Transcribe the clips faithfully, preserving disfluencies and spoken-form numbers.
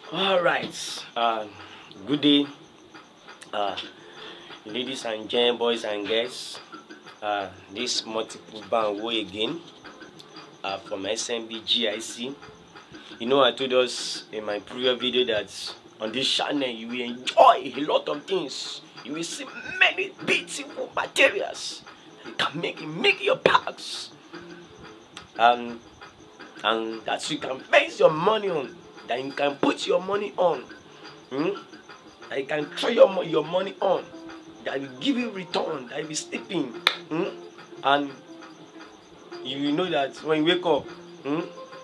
All right. Uh, good day, uh, ladies and gents, boys and girls. Uh, this multiple band way again uh, from S M B G I C. You know, I told us in my previous video that on this channel you will enjoy a lot of things. You will see many beautiful materials. You can make make your packs, and and that you can base your money on. That you can put your money on. Hmm? That you can throw your, your money on. That will give you return. That will be sleeping. Hmm? And you know that when you wake up, hmm,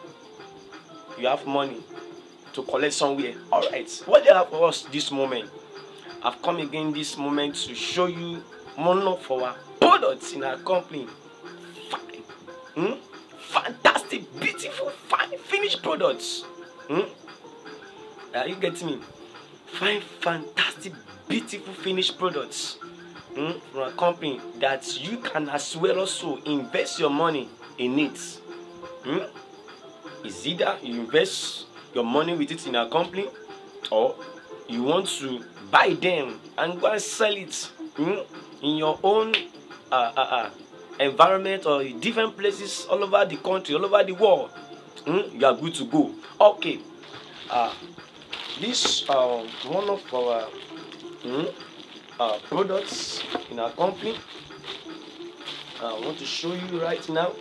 you have money to collect somewhere. Alright, what they have for us this moment? I've come again this moment to show you one of our products in our company. Fine. Hmm? Fantastic, beautiful, fine, finished products. Hmm? Are you getting me? Find fantastic, beautiful finished products mm, from a company that you can as well also invest your money in it. Mm? It's either you invest your money with it in a company, or you want to buy them and go and sell it mm, in your own uh, uh, uh, environment or in different places all over the country, all over the world. Mm? You are good to go. Okay. Uh, This uh, one of our mm, uh, products in our company. uh, I want to show you right now.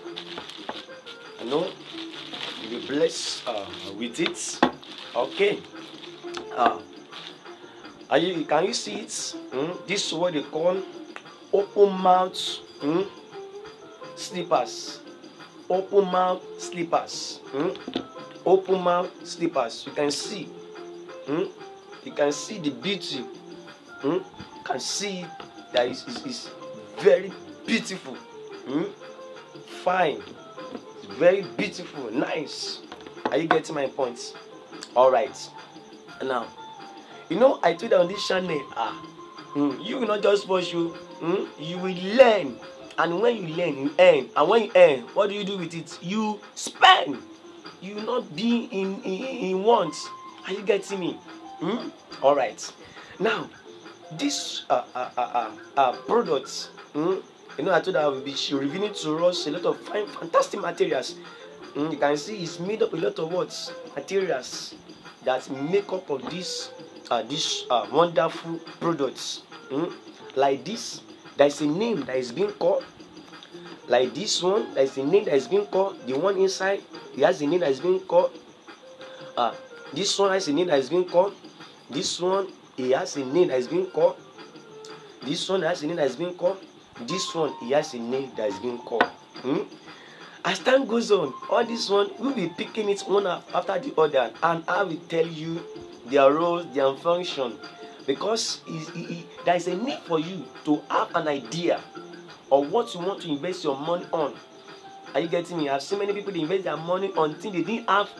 I know you'll be blessed uh, with it. Okay. Uh, are you, can you see it? Mm? This is what they call open mouth mm, slippers. Open mouth slippers. Mm? Open mouth slippers. You can see. Hmm? You can see the beauty. Hmm? You can see that it's, it's, it's very beautiful. Hmm? Fine. It's very beautiful. Nice. Are you getting my points? Alright. Now, you know, I told you on this channel, ah, hmm, you will not just watch you, hmm? You will learn. And when you learn, you earn. And when you earn, what do you do with it? You spend. You will not be in, in, in want. Are you getting me? Hmm? All right. Now, this uh, uh, uh, uh, uh, products, hmm? You know, I told her I will be revealing to us a lot of fine, fantastic materials. Hmm? You can see it's made up a lot of what materials that make up of this, uh, this uh, wonderful products. Hmm? Like this, there is a name that is being called. Like this one, there is a name that is being called. The one inside, it has a name that is being called. Uh, This one has a name that is being called. This one, he has a name that is being called. This one has a name that is being called. This one, he has a name that is being called. Hmm? As time goes on, all this one, we'll be picking it one after the other, and I will tell you their roles, their function, because it, it, it, there is a need for you to have an idea of what you want to invest your money on. Are you getting me? I've seen many people invest their money on things they didn't have.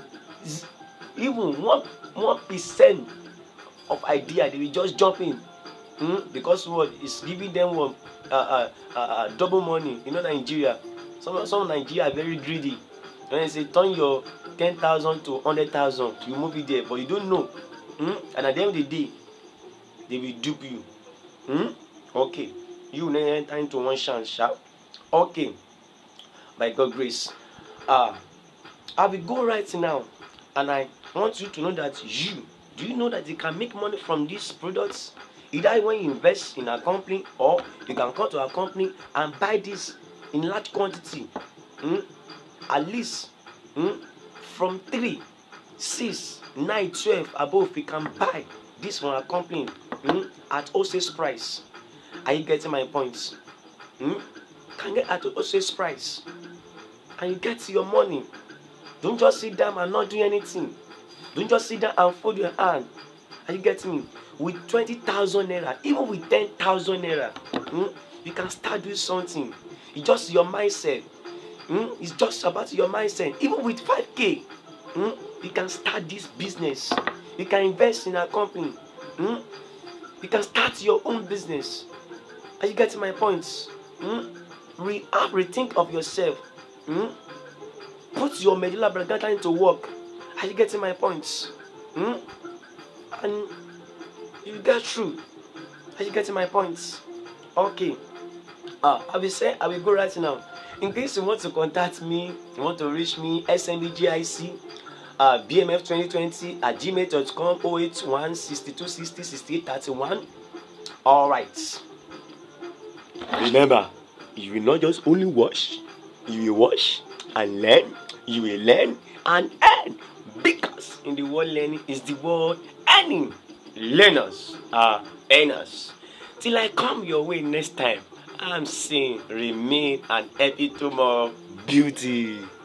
Even one one percent of idea, they will just jump in, hmm? Because what is giving them one uh, uh, uh, uh, double money. You know, Nigeria. Some some Nigeria are very greedy. When they say turn your ten thousand to hundred thousand, you move it there, but you don't know. Hmm? And at the end of the day, they will dupe you. Hmm? Okay, you will never enter into one chance, sharp. Okay, by God's grace, ah, uh, I will go right now, and I want you to know that you, do you know that you can make money from these products? Either when you invest in a company, or you can come to a company and buy this in large quantity. Hmm? At least hmm, from three, six, nine, twelve above, you can buy this from a company hmm, at wholesale price. Are you getting my points? Hmm? Can get at wholesale price, and you get your money. Don't just sit down and not do anything. Don't just sit down and fold your hand. Are you getting me? With twenty thousand naira, even with ten thousand naira, hmm, you can start doing something. It's just your mindset. Hmm? It's just about your mindset. Even with five K, hmm, you can start this business. You can invest in a company. Hmm? You can start your own business. Are you getting my points? Hmm? Re- rethink of yourself. Hmm? Put your medulla oblongata into work. Are you getting my points? Hmm? and you get through. Are you getting my points? Okay. Uh, I will say I will go right now. In case you want to contact me, you want to reach me, S N D G I C uh, B M F twenty twenty at gmail dot com oh eight one six two six zero six eight three one. Alright. Remember, you will not just only watch, you will watch and learn, you will learn and earn. Because in the word learning is the word earning. Learners are earners. Till I come your way next time, I'm saying remain an epitome of beauty.